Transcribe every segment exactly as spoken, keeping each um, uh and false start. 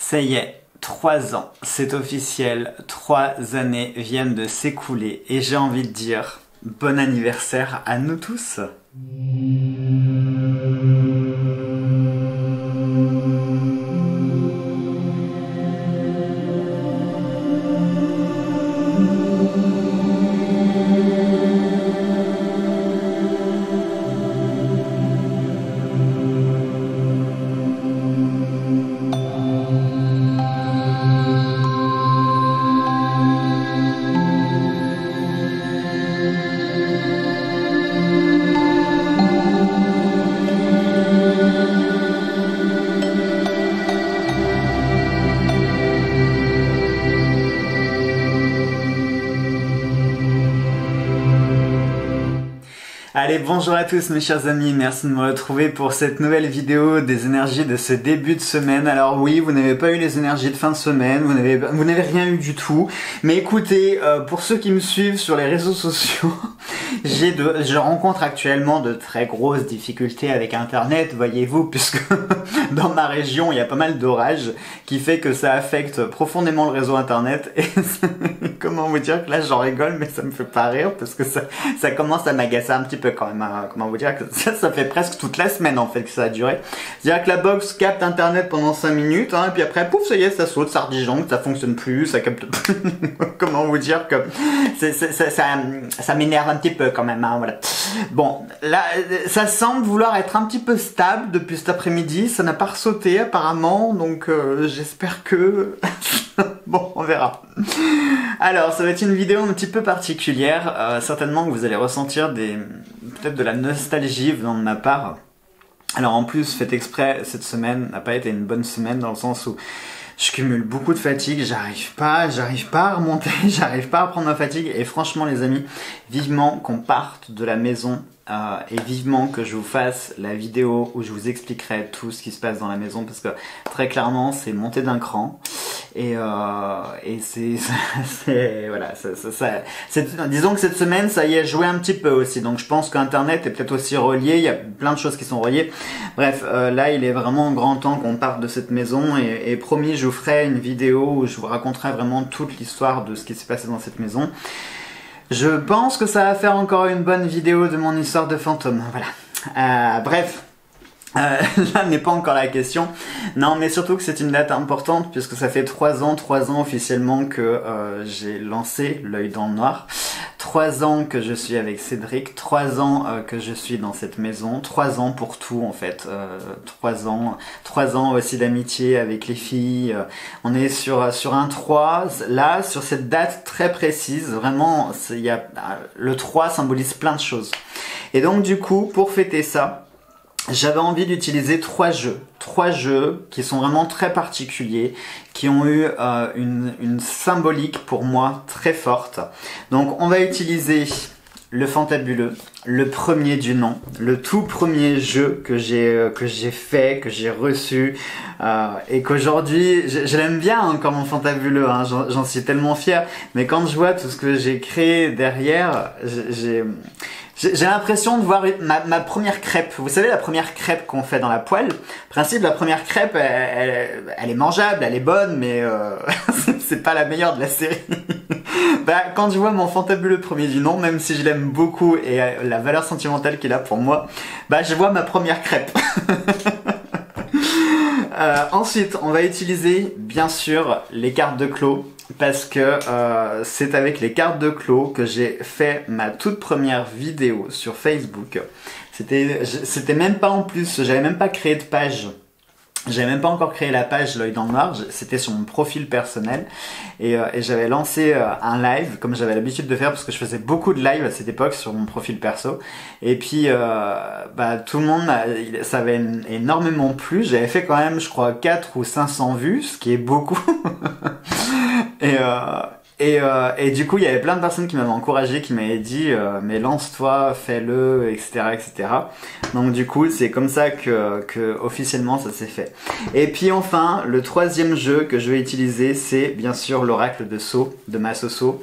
Ça y est, trois ans, c'est officiel, trois années viennent de s'écouler et j'ai envie de dire bon anniversaire à nous tous. Allez, bonjour à tous mes chers amis, merci de me retrouver pour cette nouvelle vidéo des énergies de ce début de semaine. Alors oui, vous n'avez pas eu les énergies de fin de semaine, vous n'avez vous n'avez rien eu du tout. Mais écoutez, euh, pour ceux qui me suivent sur les réseaux sociaux, j'ai de, je rencontre actuellement de très grosses difficultés avec Internet, voyez-vous, puisque dans ma région, il y a pas mal d'orages qui fait que ça affecte profondément le réseau Internet. Et comment vous dire que là, j'en rigole, mais ça me fait pas rire parce que ça, ça commence à m'agacer un petit peu quand même. Hein. Comment vous dire que ça, ça fait presque toute la semaine en fait que ça a duré. C'est-à-dire que la box capte Internet pendant cinq minutes, hein, et puis après, pouf, ça y est, ça saute, ça redigeoncle, ça fonctionne plus, ça capte plus. Comment vous dire que c'est, c'est, ça, ça, ça m'énerve un petit peu quand même. Hein, voilà. Bon, là, ça semble vouloir être un petit peu stable depuis cet après-midi. Ça n'a pas ressauté apparemment, donc euh, j'espère que... Bon, on verra. Alors, ça va être une vidéo un petit peu particulière. Euh, certainement que vous allez ressentir des peut-être de la nostalgie venant de ma part. Alors en plus, faites exprès, cette semaine n'a pas été une bonne semaine dans le sens où je cumule beaucoup de fatigue, j'arrive pas, j'arrive pas à remonter, j'arrive pas à prendre ma fatigue. Et franchement les amis, vivement qu'on parte de la maison euh, et vivement que je vous fasse la vidéo où je vous expliquerai tout ce qui se passe dans la maison, parce que très clairement c'est monté d'un cran. Et, euh, et c'est, c'est voilà, ça, ça, ça, c'est, disons que cette semaine ça y est joué un petit peu aussi, donc je pense qu'Internet est peut-être aussi relié, il y a plein de choses qui sont reliées. Bref, euh, là il est vraiment grand temps qu'on parte de cette maison et, et promis je vous ferai une vidéo où je vous raconterai vraiment toute l'histoire de ce qui s'est passé dans cette maison. Je pense que ça va faire encore une bonne vidéo de mon histoire de fantôme, voilà. Euh, bref. Euh, là n'est pas encore la question. Non, mais surtout que c'est une date importante puisque ça fait trois ans, trois ans officiellement que euh, j'ai lancé l'œil dans le noir. Trois ans que je suis avec Cédric, trois ans euh, que je suis dans cette maison, trois ans pour tout en fait. Euh, trois ans, trois ans aussi d'amitié avec les filles. Euh, on est sur sur un trois là, sur cette date très précise. Vraiment, il y a le trois symbolise plein de choses. Et donc du coup, pour fêter ça, j'avais envie d'utiliser trois jeux, trois jeux qui sont vraiment très particuliers, qui ont eu euh, une, une symbolique pour moi très forte. Donc on va utiliser le fantabuleux, le premier du nom, le tout premier jeu que j'ai euh, que j'ai fait, que j'ai reçu euh, et qu'aujourd'hui je, je l'aime bien hein, comme mon fantabuleux, hein, j'en, j'en suis tellement fier. Mais quand je vois tout ce que j'ai créé derrière, j'ai J'ai l'impression de voir ma, ma première crêpe. Vous savez, la première crêpe qu'on fait dans la poêle. Le principe, la première crêpe, elle, elle, elle est mangeable, elle est bonne, mais euh, c'est pas la meilleure de la série. Bah, quand je vois mon fantabuleux premier du nom, même si je l'aime beaucoup et la valeur sentimentale qu'il a pour moi, bah, je vois ma première crêpe. euh, ensuite, on va utiliser, bien sûr, les cartes de clos. Parce que euh, c'est avec les cartes de clos que j'ai fait ma toute première vidéo sur Facebook. C'était, c'était même pas en plus, j'avais même pas créé de page. J'avais même pas encore créé la page L'œil dans le noir, c'était sur mon profil personnel et, euh, et j'avais lancé euh, un live comme j'avais l'habitude de faire parce que je faisais beaucoup de live à cette époque sur mon profil perso et puis euh, bah, tout le monde, ça avait énormément plu, j'avais fait quand même je crois quatre ou cinq cents vues, ce qui est beaucoup et euh, Et, euh, et du coup, il y avait plein de personnes qui m'avaient encouragé, qui m'avaient dit euh, mais lance-toi, fais-le, et cetera, et cetera. Donc du coup, c'est comme ça que, que officiellement ça s'est fait. Et puis enfin, le troisième jeu que je vais utiliser, c'est bien sûr l'oracle de Sceaux, de Massoso.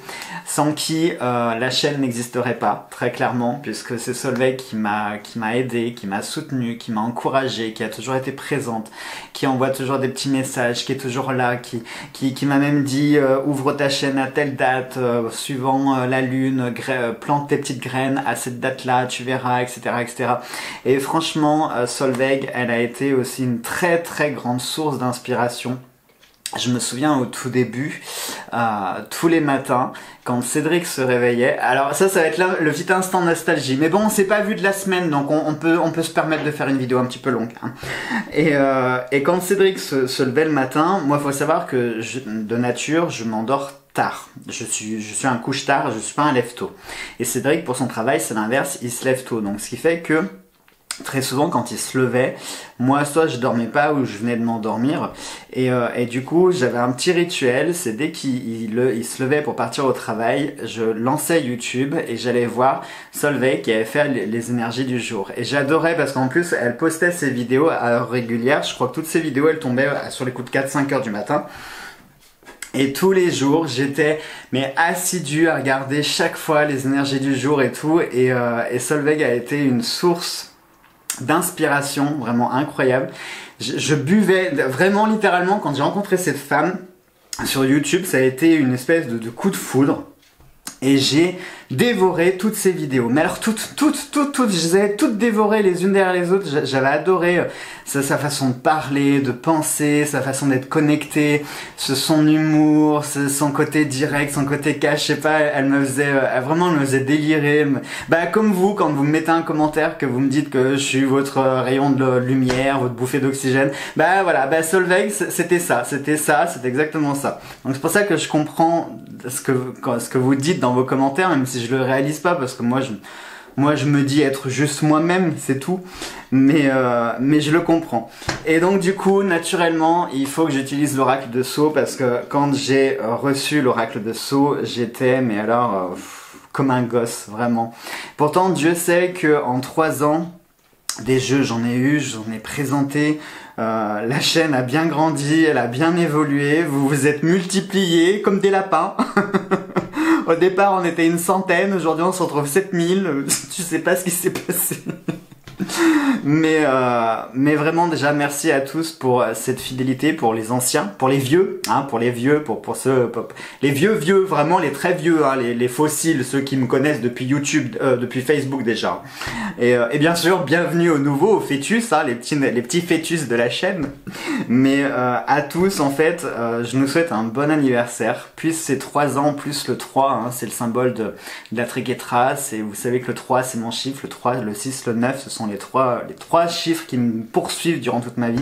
sans qui euh, la chaîne n'existerait pas, très clairement, puisque c'est Solveig qui m'a qui m'a aidé, qui m'a soutenu, qui m'a encouragé, qui a toujours été présente, qui envoie toujours des petits messages, qui est toujours là, qui qui, qui m'a même dit euh, ouvre ta chaîne à telle date, euh, suivant euh, la lune, gra plante tes petites graines à cette date-là, tu verras, et cetera, et cetera. Et franchement, euh, Solveig, elle a été aussi une très très grande source d'inspiration. Je me souviens au tout début, euh, tous les matins, quand Cédric se réveillait. Alors ça, ça va être là, le petit instant nostalgie. Mais bon, on s'est pas vu de la semaine, donc on, on peut on peut se permettre de faire une vidéo un petit peu longue. Hein. Et, euh, et quand Cédric se, se levait le matin, moi, faut savoir que je, de nature, je m'endors tard. Je suis je suis un couche-tard, je suis pas un lève-tôt. Et Cédric, pour son travail, c'est l'inverse, il se lève tôt. Donc ce qui fait que très souvent, quand il se levait, moi, soit je dormais pas ou je venais de m'endormir. Et, euh, et du coup, j'avais un petit rituel. C'est dès qu'il il, il se levait pour partir au travail, je lançais YouTube et j'allais voir Solveig qui avait fait les, les énergies du jour. Et j'adorais parce qu'en plus, elle postait ses vidéos à heure régulière. Je crois que toutes ses vidéos, elles tombaient sur les coups de quatre cinq heures du matin. Et tous les jours, j'étais mais assidu à regarder chaque fois les énergies du jour et tout. Et, euh, et Solveig a été une source d'inspiration vraiment incroyable. Je, je buvais vraiment littéralement quand j'ai rencontré cette femme sur YouTube, ça a été une espèce de, de coup de foudre. Et j'ai dévoré toutes ces vidéos. Mais alors toutes, toutes, toutes, toutes, je les ai toutes dévorées les unes derrière les autres. J'avais adoré sa, sa façon de parler, de penser, sa façon d'être connecté, son humour, son côté direct, son côté cash, je sais pas, elle me faisait, elle vraiment elle me faisait délirer. Bah comme vous, quand vous me mettez un commentaire, que vous me dites que je suis votre rayon de lumière, votre bouffée d'oxygène, bah voilà, bah Solveig, c'était ça, c'était ça, c'était exactement ça. Donc c'est pour ça que je comprends ce que, ce que vous dites dans vos commentaires, même si je le réalise pas, parce que moi je, moi je me dis être juste moi-même, c'est tout, mais, euh, mais je le comprends. Et donc du coup, naturellement, il faut que j'utilise l'oracle de Sceaux, parce que quand j'ai reçu l'oracle de Sceaux, j'étais, mais alors, euh, comme un gosse, vraiment. Pourtant, Dieu sait que en trois ans, des jeux, j'en ai eu, j'en ai présenté, euh, la chaîne a bien grandi, elle a bien évolué, vous vous êtes multipliés comme des lapins. Au départ, on était une centaine, aujourd'hui on se retrouve sept mille, tu sais pas ce qui s'est passé. Mais, euh, mais vraiment déjà merci à tous pour cette fidélité, pour les anciens, pour les vieux, hein, pour les vieux, pour, pour ceux, pour, les vieux vieux, vraiment les très vieux, hein, les, les fossiles, ceux qui me connaissent depuis YouTube, euh, depuis Facebook déjà. Et, euh, et bien sûr, bienvenue aux nouveaux, aux fœtus, hein, les petits, les petits fœtus de la chaîne. Mais euh, à tous, en fait, euh, je nous souhaite un bon anniversaire. Puis ces trois ans plus le trois, hein, c'est le symbole de, de la triquetrace. Et vous savez que le trois, c'est mon chiffre, le trois, le six, le neuf, ce sont les trois, les trois chiffres qui me poursuivent durant toute ma vie.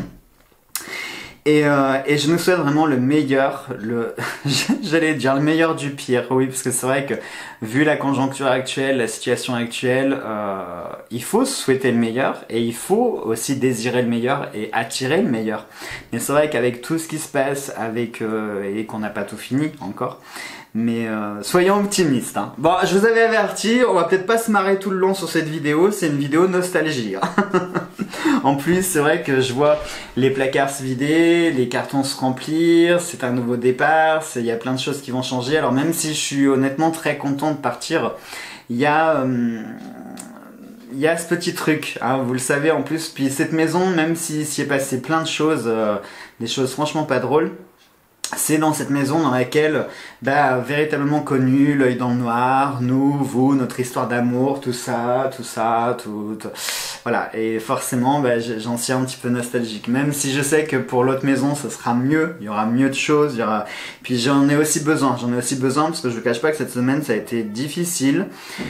Et, euh, et je nous souhaite vraiment le meilleur, le, j'allais dire le meilleur du pire, oui, parce que c'est vrai que vu la conjoncture actuelle, la situation actuelle, euh, il faut souhaiter le meilleur et il faut aussi désirer le meilleur et attirer le meilleur. Mais c'est vrai qu'avec tout ce qui se passe, avec euh, et qu'on n'a pas tout fini encore, mais euh, soyons optimistes. Hein. Bon, je vous avais averti, on va peut-être pas se marrer tout le long sur cette vidéo, c'est une vidéo nostalgie. Hein. En plus, c'est vrai que je vois les placards se vider, les cartons se remplir, c'est un nouveau départ, il y a plein de choses qui vont changer. Alors même si je suis honnêtement très content de partir, il y a... Euh, il y a ce petit truc, hein, vous le savez en plus, puis cette maison, même s'il s'y est passé plein de choses, euh, des choses franchement pas drôles, c'est dans cette maison dans laquelle, bah, véritablement connu, l'œil dans le noir, nous, vous, notre histoire d'amour, tout ça, tout ça, tout, tout... Voilà, et forcément, bah, j'en suis un petit peu nostalgique, même si je sais que pour l'autre maison, ce sera mieux, il y aura mieux de choses, il y aura... Puis j'en ai aussi besoin, j'en ai aussi besoin, parce que je vous cache pas que cette semaine, ça a été difficile.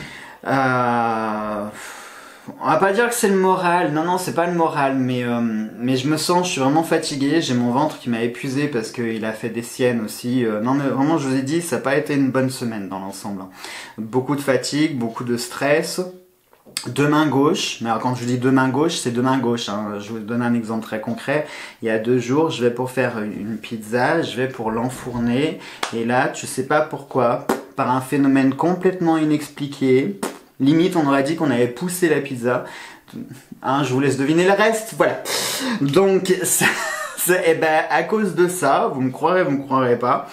Euh... On va pas dire que c'est le moral, non non c'est pas le moral, mais, euh, mais je me sens, je suis vraiment fatigué, j'ai mon ventre qui m'a épuisé parce qu'il a fait des siennes aussi. Euh, non mais vraiment je vous ai dit, ça n'a pas été une bonne semaine dans l'ensemble. Beaucoup de fatigue, beaucoup de stress. Deux mains gauches, mais alors quand je dis deux mains gauches, c'est deux mains gauches. Hein. Je vous donne un exemple très concret. Il y a deux jours, je vais pour faire une pizza, je vais pour l'enfourner, et là, tu sais pas pourquoi, par un phénomène complètement inexpliqué, limite on aurait dit qu'on avait poussé la pizza. Hein, je vous laisse deviner le reste, voilà. Donc, ça, ça, et ben, à cause de ça, vous me croirez, vous me croirez pas,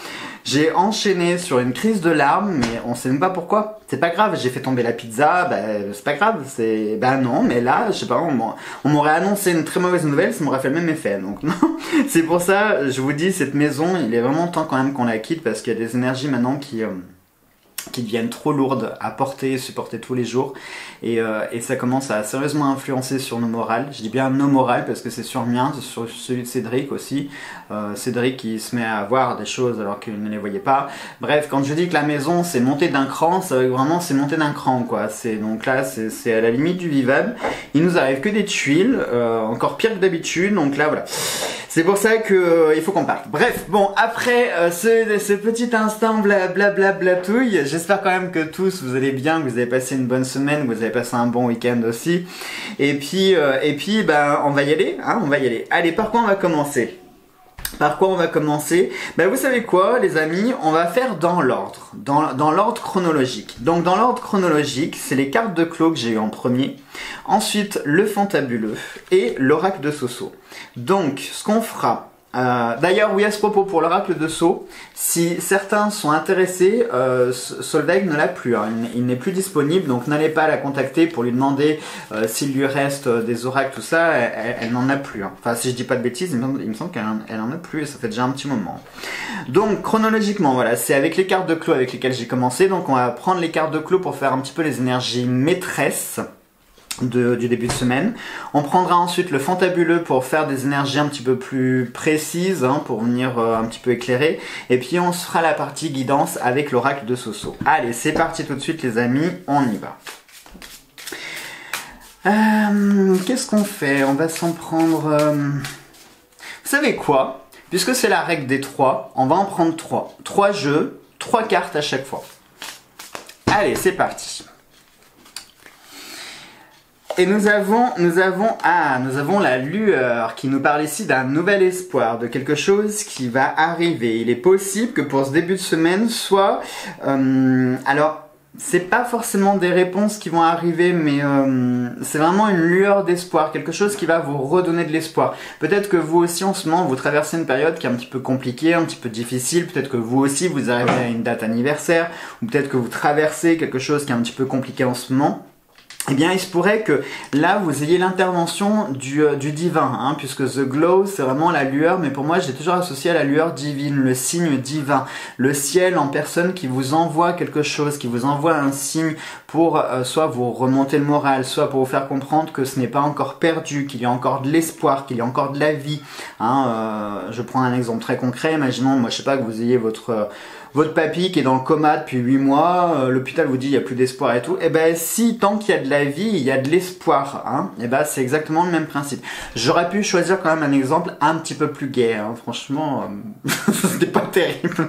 J'ai enchaîné sur une crise de larmes, mais on sait même pas pourquoi. C'est pas grave, j'ai fait tomber la pizza, bah, c'est pas grave, c'est, bah non, mais là, je sais pas, on m'aurait annoncé une très mauvaise nouvelle, ça m'aurait fait le même effet, donc non. C'est pour ça, je vous dis, cette maison, il est vraiment temps quand même qu'on la quitte, parce qu'il y a des énergies maintenant qui... Euh, qui deviennent trop lourdes à porter et supporter tous les jours et, euh, et ça commence à sérieusement influencer sur nos morales. Je dis bien nos morales parce que c'est sur le mien, c'est sur celui de Cédric aussi. Euh, Cédric qui se met à voir des choses alors qu'il ne les voyait pas. Bref, quand je dis que la maison c'est monté d'un cran, ça veut vraiment c'est monté d'un cran quoi. C'est donc là c'est à la limite du vivable. Il nous arrive que des tuiles, euh, encore pire que d'habitude. Donc là voilà. C'est pour ça que euh, il faut qu'on parte. Bref, bon après euh, ce, ce petit instant blablabla bla, bla, touille, j'espère quand même que tous vous allez bien, que vous avez passé une bonne semaine, que vous avez passé un bon week-end aussi. Et puis euh, et puis ben on va y aller, hein, on va y aller. Allez, par quoi on va commencer? Par quoi on va commencer? Ben vous savez quoi les amis, on va faire dans l'ordre, dans, dans l'ordre chronologique. Donc dans l'ordre chronologique, c'est les cartes de Clos que j'ai eu en premier, ensuite le fantabuleux et l'oracle de Soso. Donc ce qu'on fera, euh, d'ailleurs oui à ce propos pour l'oracle de Sceaux, si certains sont intéressés, euh, Solveig ne l'a plus, hein, il, il n'est plus disponible, donc n'allez pas la contacter pour lui demander euh, s'il lui reste euh, des oracles, tout ça, elle, elle, elle n'en a plus. Hein. Enfin si je dis pas de bêtises, il me, il me semble qu'elle elle en a plus et ça fait déjà un petit moment. Donc chronologiquement, voilà, c'est avec les cartes de Clos avec lesquelles j'ai commencé, donc on va prendre les cartes de Clos pour faire un petit peu les énergies maîtresses. De, du début de semaine. On prendra ensuite le fantabuleux pour faire des énergies un petit peu plus précises, hein, pour venir euh, un petit peu éclairer. Et puis on se fera la partie guidance avec l'oracle de Soso. Allez, c'est parti tout de suite les amis, on y va. Euh, Qu'est-ce qu'on fait? On va s'en prendre... Euh... Vous savez quoi? Puisque c'est la règle des trois, on va en prendre trois. Trois jeux, trois cartes à chaque fois. Allez, c'est parti. Et nous avons, nous avons, ah, nous avons la lueur qui nous parle ici d'un nouvel espoir, de quelque chose qui va arriver. Il est possible que pour ce début de semaine, soit, euh, alors, c'est pas forcément des réponses qui vont arriver, mais euh, c'est vraiment une lueur d'espoir, quelque chose qui va vous redonner de l'espoir. Peut-être que vous aussi en ce moment, vous traversez une période qui est un petit peu compliquée, un petit peu difficile. Peut-être que vous aussi, vous arrivez à une date anniversaire, ou peut-être que vous traversez quelque chose qui est un petit peu compliqué en ce moment. Eh bien, il se pourrait que là, vous ayez l'intervention du, euh, du divin, hein, puisque The Glow, c'est vraiment la lueur, mais pour moi, je l'ai toujours associé à la lueur divine, le signe divin, le ciel en personne qui vous envoie quelque chose, qui vous envoie un signe pour euh, soit vous remonter le moral, soit pour vous faire comprendre que ce n'est pas encore perdu, qu'il y a encore de l'espoir, qu'il y a encore de la vie. Hein, euh, je prends un exemple très concret, imaginons, moi, je sais pas, que vous ayez votre... Euh, votre papy qui est dans le coma depuis huit mois, euh, l'hôpital vous dit il n'y a plus d'espoir et tout, et ben si tant qu'il y a de la vie, il y a de l'espoir, hein, et ben c'est exactement le même principe. J'aurais pu choisir quand même un exemple un petit peu plus gai, hein, franchement, euh, c'était pas terrible.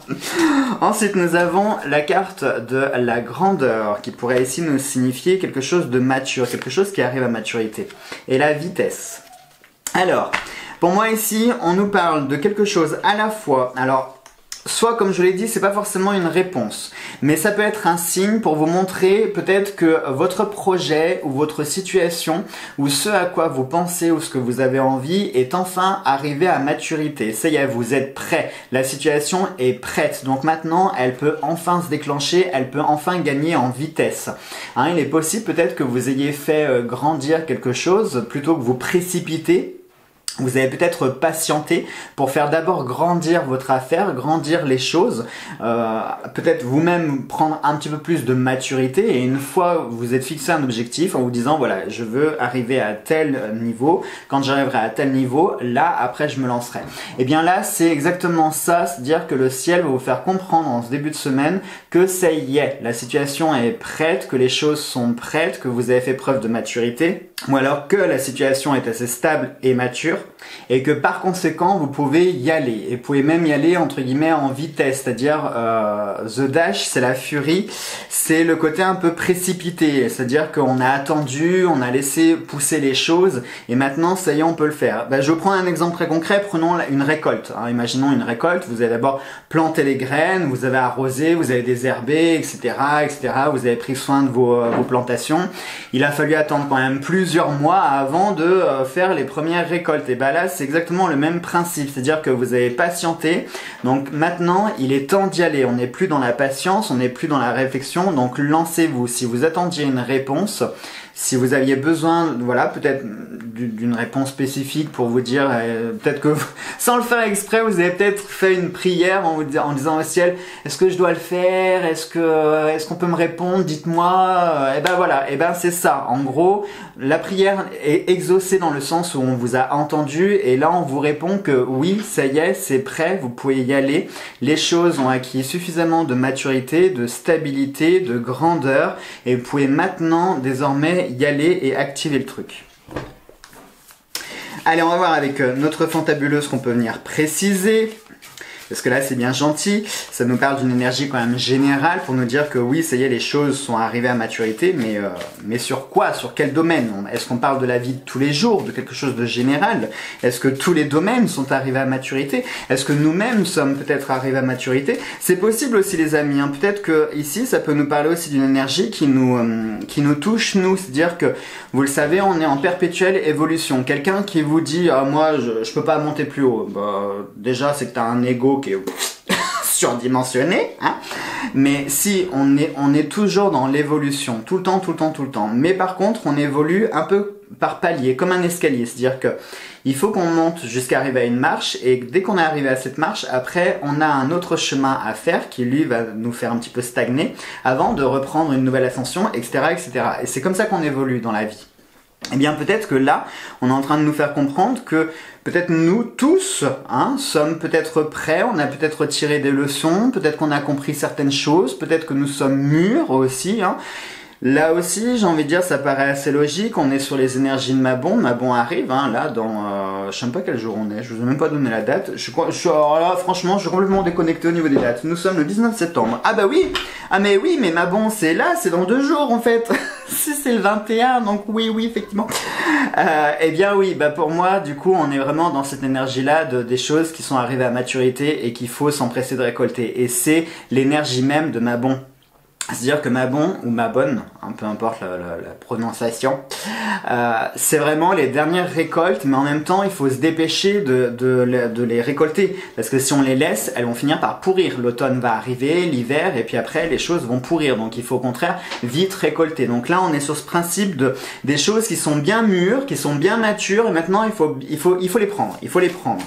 Ensuite nous avons la carte de la grandeur, qui pourrait ici nous signifier quelque chose de mature, quelque chose qui arrive à maturité, et la vitesse. Alors, pour moi ici, on nous parle de quelque chose à la fois, alors, soit, comme je l'ai dit, c'est pas forcément une réponse, mais ça peut être un signe pour vous montrer peut-être que votre projet ou votre situation ou ce à quoi vous pensez ou ce que vous avez envie est enfin arrivé à maturité. Ça y est, vous êtes prêt. La situation est prête. Donc maintenant, elle peut enfin se déclencher, elle peut enfin gagner en vitesse. Hein, il est possible peut-être que vous ayez fait euh, grandir quelque chose plutôt que vous précipiter. Vous avez peut-être patienté pour faire d'abord grandir votre affaire, grandir les choses, euh, peut-être vous-même prendre un petit peu plus de maturité et une fois vous êtes fixé un objectif en vous disant voilà je veux arriver à tel niveau, quand j'arriverai à tel niveau, là après je me lancerai. Et bien là c'est exactement ça, c'est-à-dire que le ciel va vous faire comprendre en ce début de semaine que ça y est, la situation est prête, que les choses sont prêtes, que vous avez fait preuve de maturité, ou alors que la situation est assez stable et mature, et que par conséquent vous pouvez y aller, et vous pouvez même y aller entre guillemets en vitesse, c'est-à-dire euh, The Dash c'est la furie, c'est le côté un peu précipité, c'est-à-dire qu'on a attendu, on a laissé pousser les choses, et maintenant ça y est on peut le faire. Ben, je prends un exemple très concret, prenons une récolte, hein. Imaginons une récolte, vous avez d'abord planté les graines, vous avez arrosé, vous avez désherbé, et cetera, et cetera. Vous avez pris soin de vos, euh, vos plantations, il a fallu attendre quand même plusieurs mois avant de euh, faire les premières récoltes. Et ben là c'est exactement le même principe, c'est-à-dire que vous avez patienté, donc maintenant il est temps d'y aller, on n'est plus dans la patience, on n'est plus dans la réflexion, donc lancez-vous. Si vous attendiez une réponse, si vous aviez besoin, voilà, peut-être d'une réponse spécifique pour vous dire, euh, peut-être que vous, sans le faire exprès, vous avez peut-être fait une prière en, vous, en disant au ciel, est-ce que je dois le faire, est-ce que, est-ce qu'on peut me répondre, dites-moi, et ben voilà, et ben c'est ça. En gros, la prière est exaucée dans le sens où on vous a entendu et là on vous répond que oui, ça y est, c'est prêt, vous pouvez y aller. Les choses ont acquis suffisamment de maturité, de stabilité, de grandeur et vous pouvez maintenant désormais y aller et activer le truc. Allez, on va voir avec notre fantabuleuse qu'on peut venir préciser. Parce que là, c'est bien gentil. Ça nous parle d'une énergie quand même générale pour nous dire que oui, ça y est, les choses sont arrivées à maturité. Mais, euh, mais sur quoi? Sur quel domaine? Est-ce qu'on parle de la vie de tous les jours, de quelque chose de général? Est-ce que tous les domaines sont arrivés à maturité? Est-ce que nous-mêmes sommes peut-être arrivés à maturité? C'est possible aussi, les amis. Hein. Peut-être que ici, ça peut nous parler aussi d'une énergie qui nous, euh, qui nous touche, nous. C'est-à-dire que, vous le savez, on est en perpétuelle évolution. Quelqu'un qui vous dit, ah, moi, je, je peux pas monter plus haut. Bah, déjà, c'est que tu as un ego qui est surdimensionné, hein. Mais si on est, on est toujours dans l'évolution, tout le temps, tout le temps, tout le temps. Mais par contre, on évolue un peu par palier, comme un escalier. C'est-à-dire que il faut qu'on monte jusqu'à arriver à une marche et dès qu'on est arrivé à cette marche, après, on a un autre chemin à faire qui, lui, va nous faire un petit peu stagner avant de reprendre une nouvelle ascension, et cetera, et cetera. Et c'est comme ça qu'on évolue dans la vie. Eh bien, peut-être que là, on est en train de nous faire comprendre que peut-être nous tous hein, sommes peut-être prêts, on a peut-être tiré des leçons, peut-être qu'on a compris certaines choses, peut-être que nous sommes mûrs aussi. Hein. Là aussi, j'ai envie de dire, ça paraît assez logique, on est sur les énergies de Mabon, Mabon arrive, hein, là, dans, euh, je sais même pas quel jour on est, je vous ai même pas donné la date, je, je suis, alors là, franchement, je suis complètement déconnecté au niveau des dates, nous sommes le dix-neuf septembre, ah bah oui, ah mais oui, mais Mabon, c'est là, c'est dans deux jours, en fait, si c'est le vingt et un, donc oui, oui, effectivement, euh, eh bien oui, bah pour moi, du coup, on est vraiment dans cette énergie-là de, des choses qui sont arrivées à maturité et qu'il faut s'empresser de récolter, et c'est l'énergie même de Mabon. C'est-à-dire que Mabon, ou Mabonne, hein, peu importe la, la, la prononciation, euh, c'est vraiment les dernières récoltes, mais en même temps, il faut se dépêcher de, de, de les récolter. Parce que si on les laisse, elles vont finir par pourrir. L'automne va arriver, l'hiver, et puis après, les choses vont pourrir. Donc il faut au contraire vite récolter. Donc là, on est sur ce principe de des choses qui sont bien mûres, qui sont bien matures, et maintenant, il faut, il faut, il faut les prendre. Il faut les prendre.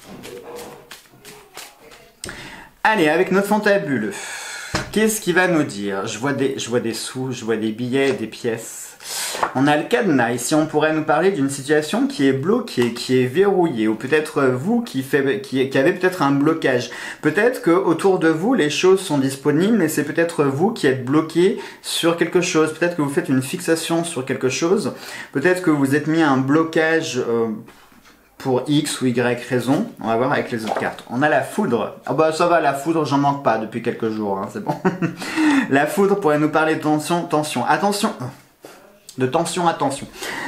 Allez, avec notre fantabule. Qu'est-ce qu'il va nous dire? Je vois des, je vois des sous, je vois des billets, des pièces. On a le cadenas. Ici, on pourrait nous parler d'une situation qui est bloquée, qui est verrouillée, ou peut-être vous qui, fait, qui, qui avez peut-être un blocage. Peut-être que autour de vous, les choses sont disponibles, mais c'est peut-être vous qui êtes bloqué sur quelque chose. Peut-être que vous faites une fixation sur quelque chose. Peut-être que vous êtes mis un blocage... Euh, pour X ou Y raison, on va voir avec les autres cartes. On a la foudre. Ah bah ça va, la foudre, j'en manque pas depuis quelques jours, hein, c'est bon. La foudre pourrait nous parler de tension, tension, attention. De tension, attention.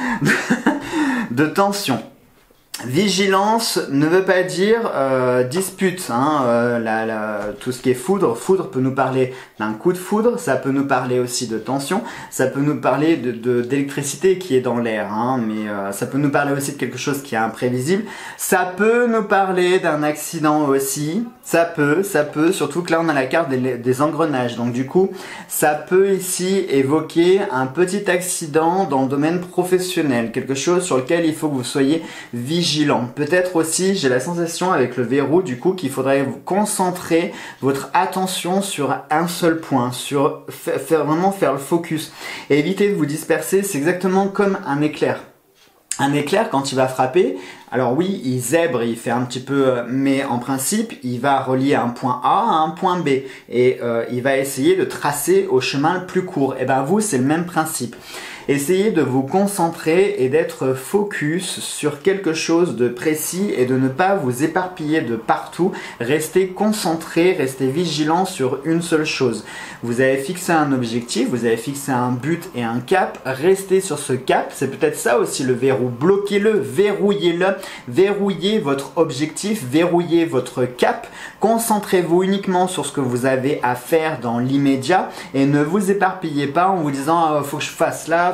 De tension. Vigilance ne veut pas dire euh, dispute, hein, euh, la, la, tout ce qui est foudre, foudre peut nous parler d'un coup de foudre, ça peut nous parler aussi de tension, ça peut nous parler de, de, d'électricité qui est dans l'air, hein, mais euh, ça peut nous parler aussi de quelque chose qui est imprévisible, ça peut nous parler d'un accident aussi, ça peut, ça peut, surtout que là on a la carte des, des engrenages, donc du coup ça peut ici évoquer un petit accident dans le domaine professionnel, quelque chose sur lequel il faut que vous soyez vigilant. Peut-être aussi, j'ai la sensation avec le verrou du coup qu'il faudrait vous concentrer votre attention sur un seul point, sur faire vraiment faire le focus et éviter de vous disperser. C'est exactement comme un éclair. Un éclair quand il va frapper, alors oui, il zèbre, il fait un petit peu, mais en principe, il va relier un point A à un point B et euh, il va essayer de tracer au chemin le plus court. Et ben vous, c'est le même principe. Essayez de vous concentrer et d'être focus sur quelque chose de précis et de ne pas vous éparpiller de partout. Restez concentré, restez vigilant sur une seule chose. Vous avez fixé un objectif, vous avez fixé un but et un cap. Restez sur ce cap. C'est peut-être ça aussi le verrou. Bloquez-le, verrouillez-le, verrouillez votre objectif, verrouillez votre cap. Concentrez-vous uniquement sur ce que vous avez à faire dans l'immédiat et ne vous éparpillez pas en vous disant oh, faut que je fasse là,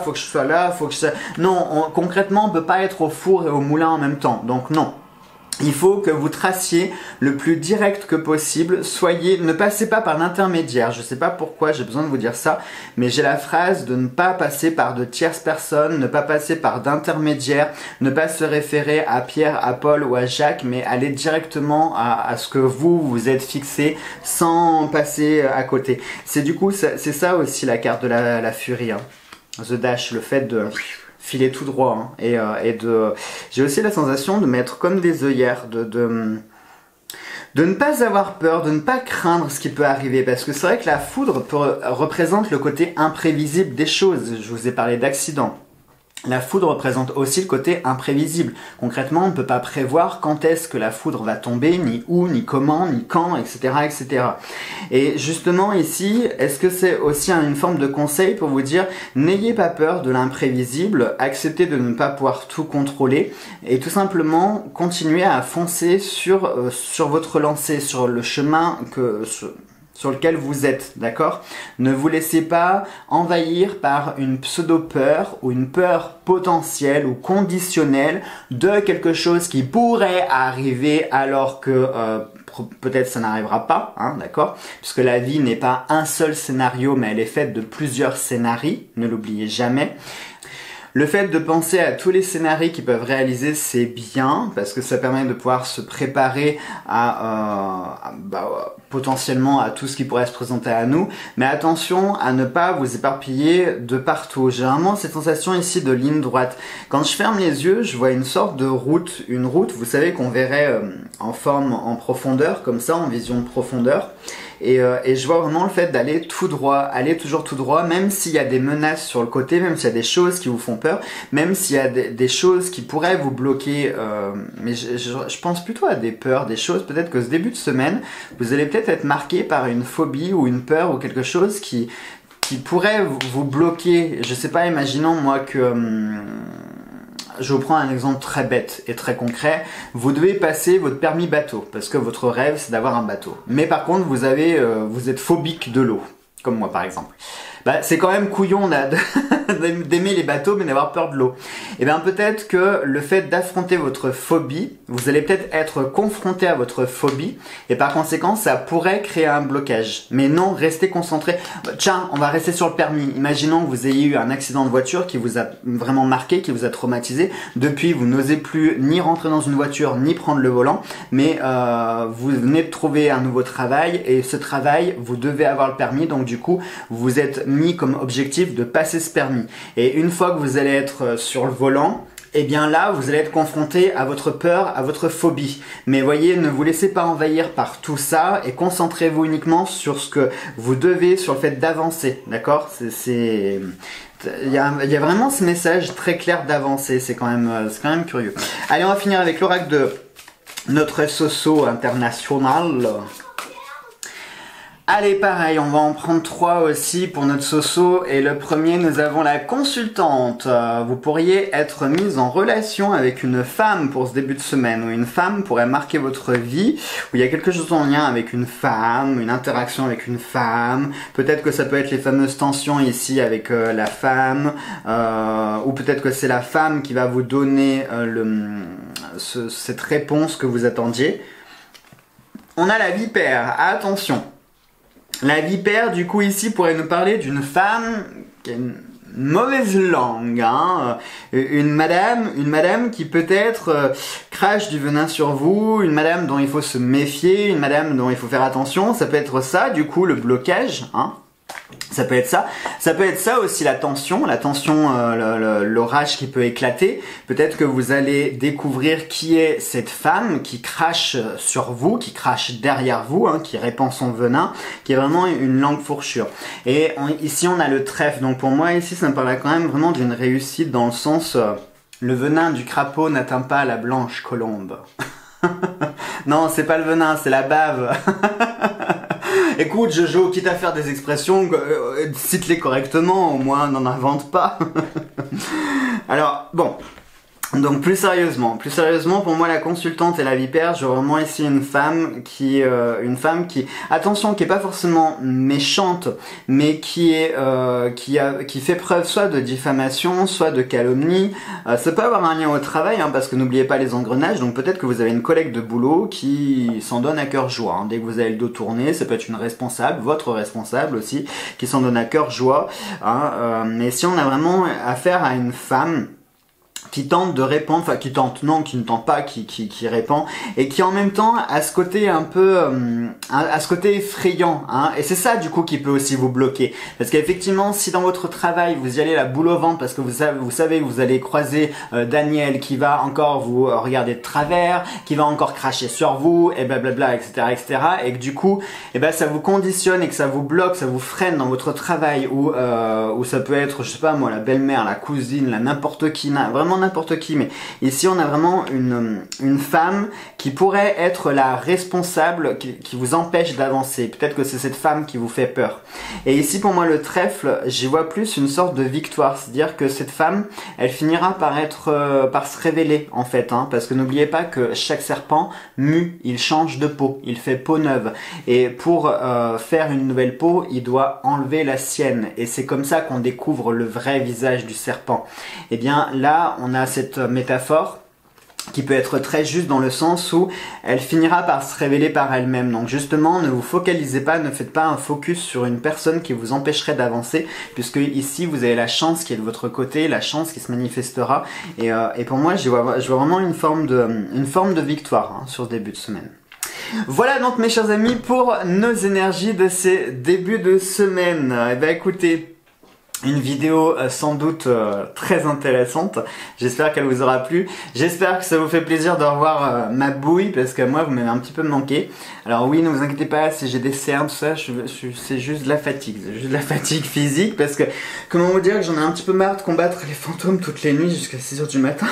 faut que je sois là, faut que je... Non, on, concrètement, on peut pas être au four et au moulin en même temps. Donc non. Il faut que vous traciez le plus direct que possible. Soyez, ne passez pas par l'intermédiaire. Je sais pas pourquoi j'ai besoin de vous dire ça, mais j'ai la phrase de ne pas passer par de tierces personnes, ne pas passer par d'intermédiaires, ne pas se référer à Pierre, à Paul ou à Jacques, mais aller directement à, à ce que vous vous êtes fixé sans passer à côté. C'est du coup, c'est ça aussi la carte de la, la furie, hein. The Dash, le fait de filer tout droit, hein, et, euh, et de... J'ai aussi la sensation de m'être comme des œillères, de, de, de ne pas avoir peur, de ne pas craindre ce qui peut arriver, parce que c'est vrai que la foudre peut, représente le côté imprévisible des choses. Je vous ai parlé d'accidents. La foudre représente aussi le côté imprévisible. Concrètement, on ne peut pas prévoir quand est-ce que la foudre va tomber, ni où, ni comment, ni quand, et cetera, et cetera. Et justement ici, est-ce que c'est aussi une forme de conseil pour vous dire, n'ayez pas peur de l'imprévisible, acceptez de ne pas pouvoir tout contrôler, et tout simplement continuez à foncer sur, euh, sur votre lancée, sur le chemin que... Sur, sur lequel vous êtes, d'accord? Ne vous laissez pas envahir par une pseudo-peur ou une peur potentielle ou conditionnelle de quelque chose qui pourrait arriver alors que euh, peut-être ça n'arrivera pas, hein, d'accord? Puisque la vie n'est pas un seul scénario, mais elle est faite de plusieurs scénarios, ne l'oubliez jamais. Le fait de penser à tous les scénarios qui peuvent réaliser, c'est bien, parce que ça permet de pouvoir se préparer à, euh, à bah, potentiellement à tout ce qui pourrait se présenter à nous. Mais attention à ne pas vous éparpiller de partout. J'ai vraiment cette sensation ici de ligne droite. Quand je ferme les yeux, je vois une sorte de route. Une route, vous savez, qu'on verrait euh, en forme, en profondeur, comme ça, en vision de profondeur. Et, euh, et je vois vraiment le fait d'aller tout droit, aller toujours tout droit, même s'il y a des menaces sur le côté, même s'il y a des choses qui vous font peur, même s'il y a des, des choses qui pourraient vous bloquer, euh, mais je, je, je pense plutôt à des peurs, des choses, peut-être que ce début de semaine, vous allez peut-être être marqué par une phobie ou une peur ou quelque chose qui, qui pourrait vous bloquer. Je sais pas, imaginons moi que... Hum, je vous prends un exemple très bête et très concret. Vous devez passer votre permis bateau parce que votre rêve c'est d'avoir un bateau. Mais par contre vous avez, euh, vous êtes phobique de l'eau, comme moi par exemple. Bah, c'est quand même couillon d'aimer les bateaux mais d'avoir peur de l'eau. Et bien peut-être que le fait d'affronter votre phobie, vous allez peut-être être confronté à votre phobie et par conséquent ça pourrait créer un blocage. Mais non, restez concentré. Tiens, on va rester sur le permis. Imaginons que vous ayez eu un accident de voiture qui vous a vraiment marqué, qui vous a traumatisé. Depuis, vous n'osez plus ni rentrer dans une voiture ni prendre le volant, mais euh, vous venez de trouver un nouveau travail et ce travail, vous devez avoir le permis, donc du coup, vous êtes mis comme objectif de passer ce permis. Et une fois que vous allez être sur le volant, et bien là, vous allez être confronté à votre peur, à votre phobie. Mais voyez, ne vous laissez pas envahir par tout ça et concentrez-vous uniquement sur ce que vous devez, sur le fait d'avancer, d'accord? C'est... Il y a, il y a vraiment ce message très clair d'avancer, c'est quand même, c'est quand même curieux. Allez, on va finir avec l'oracle de notre Soso international. Allez, pareil, on va en prendre trois aussi pour notre Soso. Et le premier, nous avons la consultante. Vous pourriez être mise en relation avec une femme pour ce début de semaine, ou une femme pourrait marquer votre vie, où il y a quelque chose en lien avec une femme, une interaction avec une femme. Peut-être que ça peut être les fameuses tensions ici avec euh, la femme, euh, ou peut-être que c'est la femme qui va vous donner euh, le, ce, cette réponse que vous attendiez. On a la vipère, attention. La vipère, du coup, ici, pourrait nous parler d'une femme qui a une mauvaise langue, hein, une madame, une madame qui peut-être euh, crache du venin sur vous, une madame dont il faut se méfier, une madame dont il faut faire attention. Ça peut être ça, du coup, le blocage, hein. Ça peut être ça. Ça peut être ça aussi, la tension, la tension, euh, l'orage qui peut éclater. Peut-être que vous allez découvrir qui est cette femme qui crache sur vous, qui crache derrière vous, hein, qui répand son venin, qui est vraiment une langue fourchure. Et on, ici, on a le trèfle. Donc pour moi, ici, ça me paraît quand même vraiment d'une réussite dans le sens... Euh, le venin du crapaud n'atteint pas la blanche colombe. Non, c'est pas le venin, c'est la bave. Écoute, Jojo, quitte à faire des expressions, euh, cite-les correctement, au moins n'en invente pas. Alors, bon, Donc plus sérieusement, plus sérieusement, pour moi la consultante et la vipère, je vois vraiment ici une femme qui, euh, une femme qui, attention, qui est pas forcément méchante, mais qui est, euh, qui a, qui fait preuve soit de diffamation, soit de calomnie. Euh, ça peut avoir un lien au travail, hein, parce que n'oubliez pas les engrenages. Donc peut-être que vous avez une collègue de boulot qui s'en donne à cœur joie. Hein. Dès que vous avez le dos tourné, ça peut être une responsable, votre responsable aussi, qui s'en donne à cœur joie. Hein. Euh, mais si on a vraiment affaire à une femme qui tente de répondre, enfin qui tente, non, qui ne tente pas, qui, qui, qui répand, et qui en même temps a ce côté un peu, euh, a ce côté effrayant, hein, et c'est ça du coup qui peut aussi vous bloquer, parce qu'effectivement si dans votre travail vous y allez la boule au ventre, parce que vous savez, vous savez que vous allez croiser euh, Daniel qui va encore vous euh, regarder de travers, qui va encore cracher sur vous, et blablabla, et cetera, et cetera, et que du coup, et ben ça vous conditionne et que ça vous bloque, ça vous freine dans votre travail, ou euh, ou ça peut être, je sais pas moi, la belle-mère, la cousine, la n'importe qui, vraiment n'importe qui, mais ici on a vraiment une, une femme qui pourrait être la responsable qui, qui vous empêche d'avancer. Peut-être que c'est cette femme qui vous fait peur. Et ici pour moi le trèfle, j'y vois plus une sorte de victoire, c'est-à-dire que cette femme, elle finira par être, euh, par se révéler en fait, hein, parce que n'oubliez pas que chaque serpent mue, il change de peau, il fait peau neuve, et pour euh, faire une nouvelle peau, il doit enlever la sienne, et c'est comme ça qu'on découvre le vrai visage du serpent. Et bien là, on a cette métaphore qui peut être très juste dans le sens où elle finira par se révéler par elle-même. Donc justement, ne vous focalisez pas, ne faites pas un focus sur une personne qui vous empêcherait d'avancer, puisque ici vous avez la chance qui est de votre côté, la chance qui se manifestera. Et, euh, et pour moi, je vois, je vois vraiment une forme de, une forme de victoire hein, sur ce début de semaine. Voilà donc mes chers amis pour nos énergies de ces débuts de semaine. Eh ben écoutez, une vidéo euh, sans doute euh, très intéressante, j'espère qu'elle vous aura plu, j'espère que ça vous fait plaisir de revoir euh, ma bouille, parce que moi vous m'avez un petit peu manqué. Alors oui, ne vous inquiétez pas, si j'ai des cernes, tout ça, je, je, c'est juste de la fatigue, c'est juste de la fatigue physique, parce que, comment vous dire que j'en ai un petit peu marre de combattre les fantômes toutes les nuits jusqu'à six heures du matin,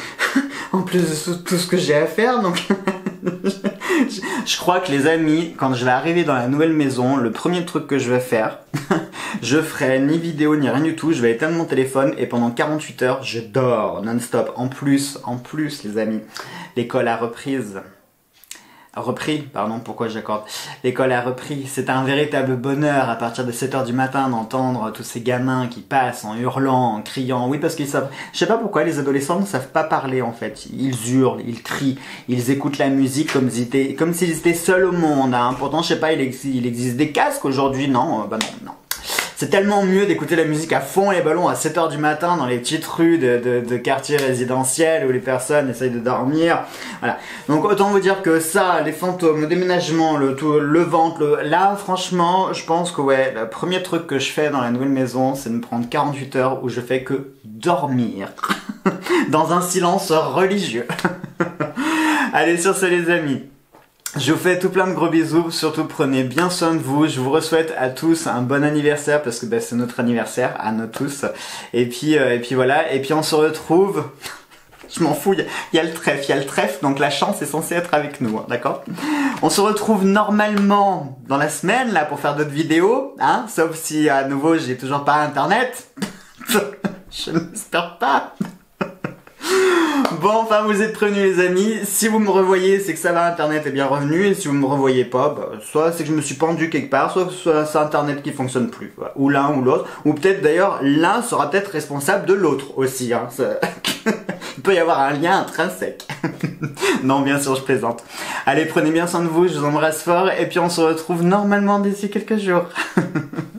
en plus de tout ce que j'ai à faire, donc... Je crois que les amis, quand je vais arriver dans la nouvelle maison, le premier truc que je vais faire, je ferai ni vidéo ni rien du tout, je vais éteindre mon téléphone et pendant quarante-huit heures, je dors non-stop. En plus, en plus les amis, l'école a reprise. Repris, pardon, pourquoi j'accorde. L'école a repris. C'est un véritable bonheur à partir de sept heures du matin d'entendre tous ces gamins qui passent en hurlant, en criant. Oui, parce qu'ils savent, je sais pas pourquoi les adolescents ne savent pas parler en fait. Ils hurlent, ils crient, ils écoutent la musique comme s'ils étaient, comme s'ils étaient seuls au monde, hein. Pourtant, je sais pas, il, ex il existe des casques aujourd'hui, non? Euh, bah non, non. C'est tellement mieux d'écouter la musique à fond les ballons à sept heures du matin dans les petites rues de, de, de quartiers résidentiels où les personnes essayent de dormir. Voilà. Donc autant vous dire que ça, les fantômes, le déménagement, le, tout, le ventre, le... là franchement, je pense que ouais, le premier truc que je fais dans la nouvelle maison, c'est de me prendre quarante-huit heures où je fais que dormir. Dans un silence religieux. Allez, sur ce les amis. Je vous fais tout plein de gros bisous, surtout prenez bien soin de vous, je vous souhaite à tous un bon anniversaire parce que bah, c'est notre anniversaire, à nous tous, et puis, euh, et puis voilà, et puis on se retrouve, je m'en fous, il y, y a le trèfle, il y a le trèfle, donc la chance est censée être avec nous, hein, d'accord? On se retrouve normalement dans la semaine là pour faire d'autres vidéos, hein, sauf si à nouveau j'ai toujours pas internet, je n'espère pas. Bon, enfin, vous êtes prévenus les amis, si vous me revoyez, c'est que ça va, internet est bien revenu, et si vous me revoyez pas, bah, soit c'est que je me suis pendu quelque part, soit, soit c'est internet qui fonctionne plus, voilà. Ou l'un ou l'autre, ou peut-être d'ailleurs, l'un sera peut-être responsable de l'autre aussi, hein. Ça... Il peut y avoir un lien intrinsèque. Non, bien sûr, je plaisante. Allez, prenez bien soin de vous, je vous embrasse fort, et puis on se retrouve normalement d'ici quelques jours.